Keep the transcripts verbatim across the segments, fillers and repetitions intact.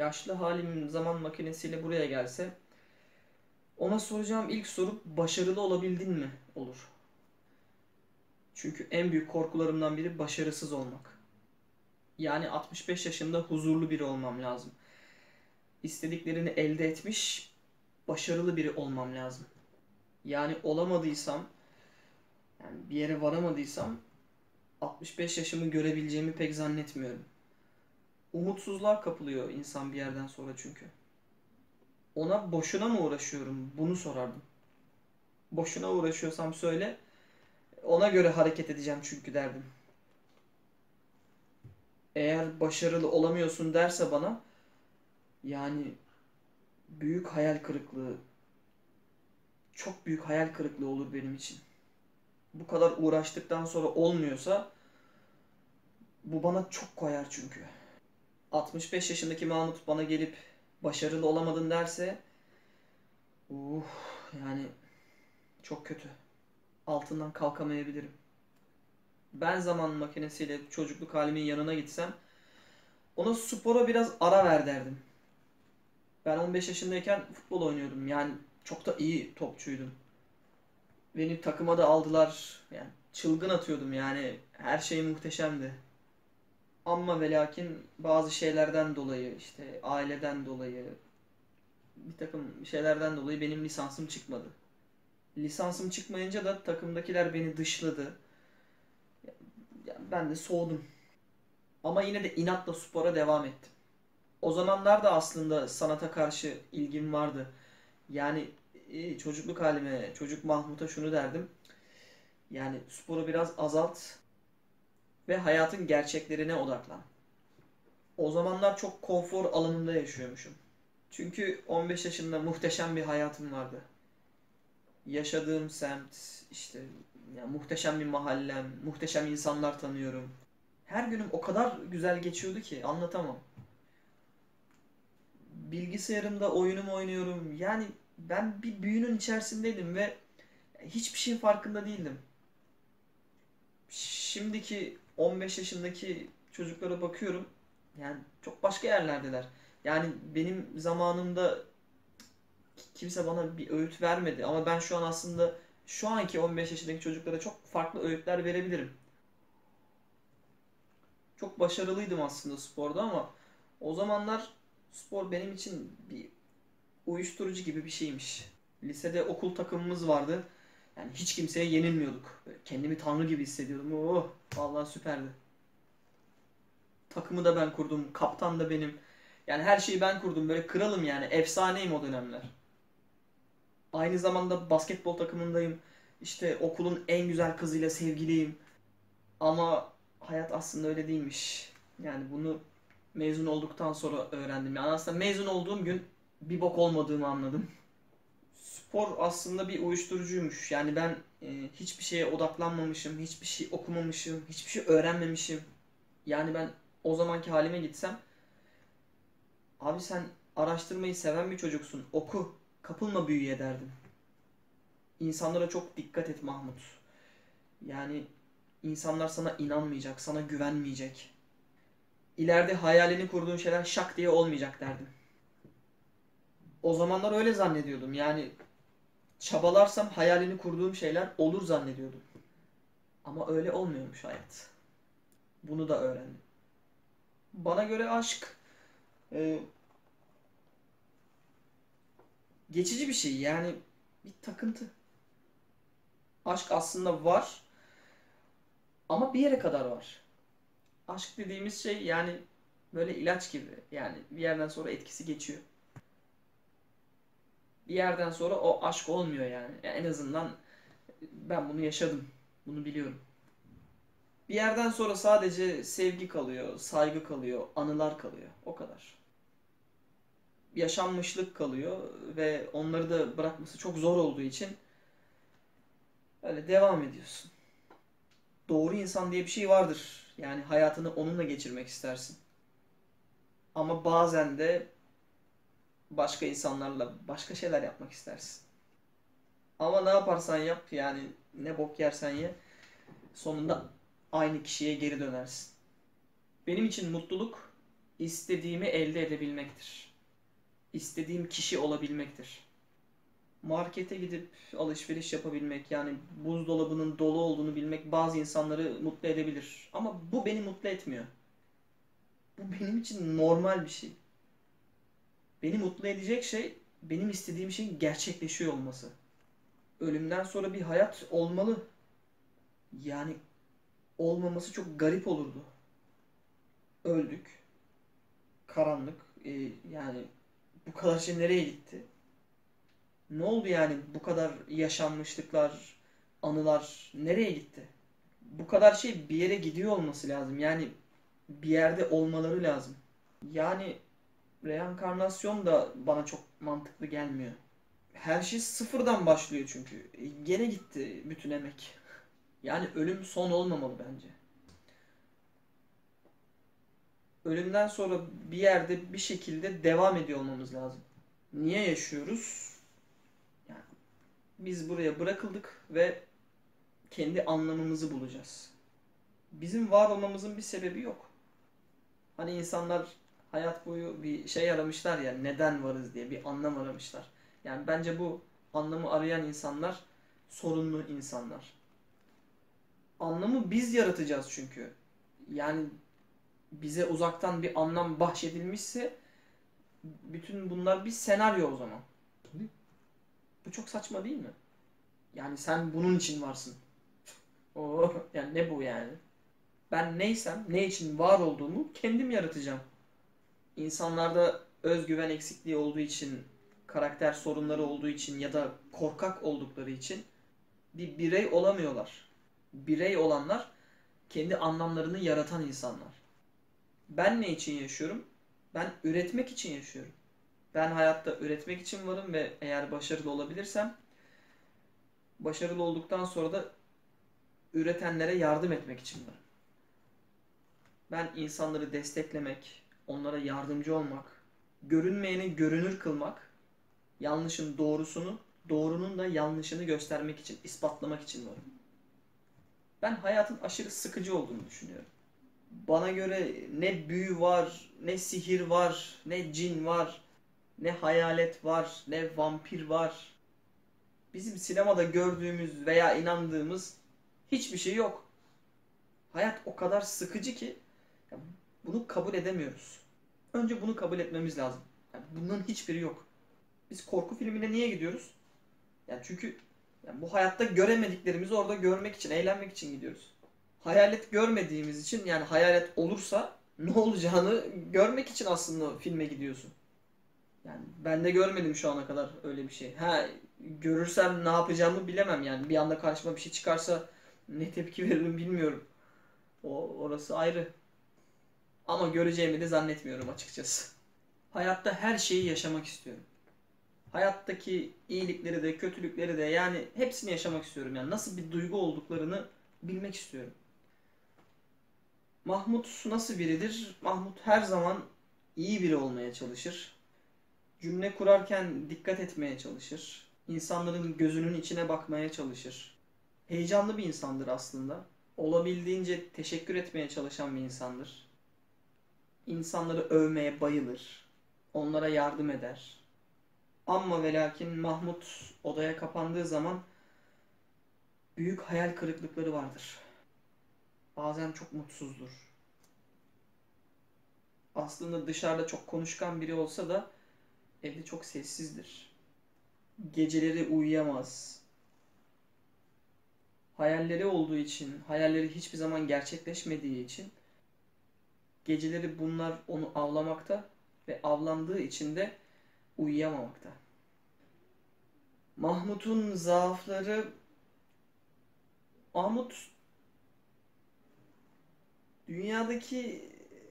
Yaşlı halim zaman makinesiyle buraya gelse ona soracağım ilk soru başarılı olabildin mi olur. Çünkü en büyük korkularımdan biri başarısız olmak. Yani altmış beş yaşında huzurlu biri olmam lazım. İstediklerini elde etmiş, başarılı biri olmam lazım. Yani olamadıysam, yani bir yere varamadıysam altmış beş yaşımı görebileceğimi pek zannetmiyorum. Umutsuzluğa kapılıyor insan bir yerden sonra çünkü. Ona boşuna mı uğraşıyorum? Bunu sorardım. Boşuna uğraşıyorsam söyle, ona göre hareket edeceğim çünkü derdim. Eğer başarılı olamıyorsun derse bana, yani büyük hayal kırıklığı, çok büyük hayal kırıklığı olur benim için. Bu kadar uğraştıktan sonra olmuyorsa bu bana çok koyar çünkü. altmış beş yaşındaki Mahmut bana gelip başarılı olamadın derse, uh, yani çok kötü. Altından kalkamayabilirim. Ben zaman makinesiyle çocukluk halimin yanına gitsem ona spora biraz ara ver derdim. Ben on beş yaşındayken futbol oynuyordum. Yani çok da iyi topçuydum. Beni takıma da aldılar. Yani çılgın atıyordum yani. Her şey muhteşemdi. Ama ve lakin bazı şeylerden dolayı işte aileden dolayı bir takım şeylerden dolayı benim lisansım çıkmadı. Lisansım çıkmayınca da takımdakiler beni dışladı. Yani ben de soğudum. Ama yine de inatla spora devam ettim. O zamanlar da aslında sanata karşı ilgim vardı. Yani e, çocukluk halime, çocuk Mahmut'a şunu derdim. Yani sporu biraz azalt ve hayatın gerçeklerine odaklan. O zamanlar çok konfor alanında yaşıyormuşum. Çünkü on beş yaşında muhteşem bir hayatım vardı. Yaşadığım semt, işte ya muhteşem bir mahallem, muhteşem insanlar tanıyorum. Her günüm o kadar güzel geçiyordu ki anlatamam. Bilgisayarımda oyunumu oynuyorum. Yani ben bir büyünün içerisindeydim ve hiçbir şeyin farkında değildim. Şimdiki on beş yaşındaki çocuklara bakıyorum. Yani çok başka yerlerdeler. Yani benim zamanımda kimse bana bir öğüt vermedi. Ama ben şu an aslında şu anki on beş yaşındaki çocuklara çok farklı öğütler verebilirim. Çok başarılıydım aslında sporda ama o zamanlar spor benim için bir uyuşturucu gibi bir şeymiş. Lisede okul takımımız vardı. Yani hiç kimseye yenilmiyorduk. Böyle kendimi tanrı gibi hissediyordum. Oh, vallahi süperdi. Takımı da ben kurdum. Kaptan da benim. Yani her şeyi ben kurdum. Böyle kralım yani. Efsaneyim o dönemler. Aynı zamanda basketbol takımındayım. İşte okulun en güzel kızıyla sevgiliyim. Ama hayat aslında öyle değilmiş. Yani bunu mezun olduktan sonra öğrendim. Yani aslında mezun olduğum gün bir bok olmadığımı anladım. Spor aslında bir uyuşturucuymuş. Yani ben e, hiçbir şeye odaklanmamışım, hiçbir şey okumamışım, hiçbir şey öğrenmemişim. Yani ben o zamanki halime gitsem, abi sen araştırmayı seven bir çocuksun, oku, kapılma büyüye derdim. İnsanlara çok dikkat et Mahmut. Yani insanlar sana inanmayacak, sana güvenmeyecek. İleride hayalini kurduğun şeyler şak diye olmayacak derdim. O zamanlar öyle zannediyordum. Yani çabalarsam hayalini kurduğum şeyler olur zannediyordum. Ama öyle olmuyormuş hayat. Bunu da öğrendim. Bana göre aşk e, geçici bir şey. Yani bir takıntı. Aşk aslında var ama bir yere kadar var. Aşk dediğimiz şey yani böyle ilaç gibi. Yani bir yerden sonra etkisi geçiyor. Bir yerden sonra o aşk olmuyor yani. Yani en azından ben bunu yaşadım. Bunu biliyorum. Bir yerden sonra sadece sevgi kalıyor, saygı kalıyor, anılar kalıyor. O kadar. Yaşanmışlık kalıyor ve onları da bırakması çok zor olduğu için öyle devam ediyorsun. Doğru insan diye bir şey vardır. Yani hayatını onunla geçirmek istersin. Ama bazen de başka insanlarla başka şeyler yapmak istersin. Ama ne yaparsan yap yani ne bok yersen ye sonunda aynı kişiye geri dönersin. Benim için mutluluk istediğimi elde edebilmektir. İstediğim kişi olabilmektir. Markete gidip alışveriş yapabilmek, yani buzdolabının dolu olduğunu bilmek bazı insanları mutlu edebilir. Ama bu beni mutlu etmiyor. Bu benim için normal bir şey. Beni mutlu edecek şey benim istediğim şeyin gerçekleşiyor olması. Ölümden sonra bir hayat olmalı. Yani olmaması çok garip olurdu. Öldük. Karanlık. Ee, yani bu kadar şey nereye gitti? Ne oldu yani bu kadar yaşanmışlıklar, anılar nereye gitti? Bu kadar şey bir yere gidiyor olması lazım. Yani bir yerde olmaları lazım. Yani reenkarnasyon da bana çok mantıklı gelmiyor. Her şey sıfırdan başlıyor çünkü. E, Gene gitti bütün emek. Yani ölüm son olmamalı bence. Ölümden sonra bir yerde bir şekilde devam ediyor olmamız lazım. Niye yaşıyoruz? Yani biz buraya bırakıldık ve kendi anlamımızı bulacağız. Bizim var olmamızın bir sebebi yok. Hani insanlar hayat boyu bir şey aramışlar ya, neden varız diye bir anlam aramışlar. Yani bence bu anlamı arayan insanlar sorunlu insanlar. Anlamı biz yaratacağız çünkü. Yani bize uzaktan bir anlam bahşedilmişse bütün bunlar bir senaryo o zaman. Bu çok saçma değil mi? Yani sen bunun için varsın. Oo, yani ne bu yani? Ben neysem, ne için var olduğumu kendim yaratacağım. İnsanlarda özgüven eksikliği olduğu için, karakter sorunları olduğu için ya da korkak oldukları için bir birey olamıyorlar. Birey olanlar kendi anlamlarını yaratan insanlar. Ben ne için yaşıyorum? Ben üretmek için yaşıyorum. Ben hayatta üretmek için varım ve eğer başarılı olabilirsem, başarılı olduktan sonra da üretenlere yardım etmek için varım. Ben insanları desteklemek, onlara yardımcı olmak, görünmeyeni görünür kılmak, yanlışın doğrusunu, doğrunun da yanlışını göstermek için, ispatlamak için varım. Ben hayatın aşırı sıkıcı olduğunu düşünüyorum. Bana göre ne büyü var, ne sihir var, ne cin var, ne hayalet var, ne vampir var. Bizim sinemada gördüğümüz veya inandığımız hiçbir şey yok. Hayat o kadar sıkıcı ki bunu kabul edemiyoruz. Önce bunu kabul etmemiz lazım. Yani bunların hiçbiri yok. Biz korku filmine niye gidiyoruz? Yani çünkü yani bu hayatta göremediklerimizi orada görmek için, eğlenmek için gidiyoruz. Hayalet görmediğimiz için, yani hayalet olursa ne olacağını görmek için aslında filme gidiyorsun. Yani ben de görmedim şu ana kadar öyle bir şey. Ha, görürsem ne yapacağımı bilemem yani. Bir anda karşıma bir şey çıkarsa ne tepki veririm bilmiyorum. O orası ayrı. Ama göreceğimi de zannetmiyorum açıkçası. Hayatta her şeyi yaşamak istiyorum. Hayattaki iyilikleri de kötülükleri de, yani hepsini yaşamak istiyorum. Yani nasıl bir duygu olduklarını bilmek istiyorum. Mahmut nasıl biridir? Mahmut her zaman iyi biri olmaya çalışır. Cümle kurarken dikkat etmeye çalışır. İnsanların gözünün içine bakmaya çalışır. Heyecanlı bir insandır aslında. Olabildiğince teşekkür etmeye çalışan bir insandır. İnsanları övmeye bayılır. Onlara yardım eder. Amma ve lakin Mahmut odaya kapandığı zaman büyük hayal kırıklıkları vardır. Bazen çok mutsuzdur. Aslında dışarıda çok konuşkan biri olsa da evde çok sessizdir. Geceleri uyuyamaz. Hayalleri olduğu için, hayalleri hiçbir zaman gerçekleşmediği için geceleri bunlar onu avlamakta ve avlandığı için de uyuyamamakta. Mahmut'un zaafları... Mahmut dünyadaki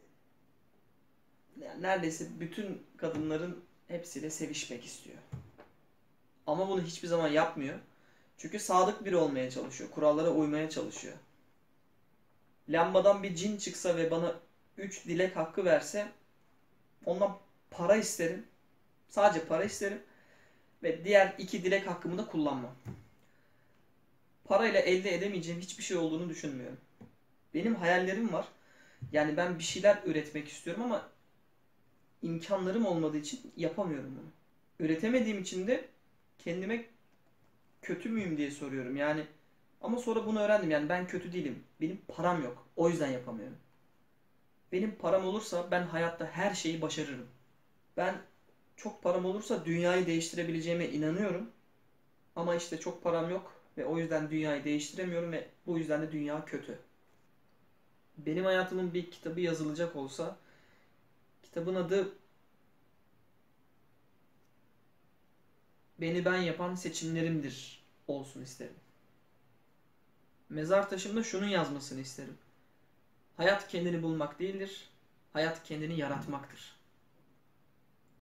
yani neredeyse bütün kadınların hepsiyle sevişmek istiyor. Ama bunu hiçbir zaman yapmıyor. Çünkü sadık biri olmaya çalışıyor. Kurallara uymaya çalışıyor. Lambadan bir cin çıksa ve bana üç dilek hakkı verse ondan para isterim. Sadece para isterim. Ve diğer iki dilek hakkımı da kullanmam. Parayla elde edemeyeceğim hiçbir şey olduğunu düşünmüyorum. Benim hayallerim var. Yani ben bir şeyler üretmek istiyorum ama imkanlarım olmadığı için yapamıyorum bunu. Üretemediğim için de kendime kötü müyüm diye soruyorum. Yani ama sonra bunu öğrendim. Yani ben kötü değilim. Benim param yok. O yüzden yapamıyorum. Benim param olursa ben hayatta her şeyi başarırım. Ben çok param olursa dünyayı değiştirebileceğime inanıyorum. Ama işte çok param yok ve o yüzden dünyayı değiştiremiyorum ve bu yüzden de dünya kötü. Benim hayatımın bir kitabı yazılacak olsa kitabın adı Beni Ben Yapan Seçimlerimdir olsun isterim. Mezar taşımda şunun yazmasını isterim. Hayat kendini bulmak değildir, hayat kendini yaratmaktır.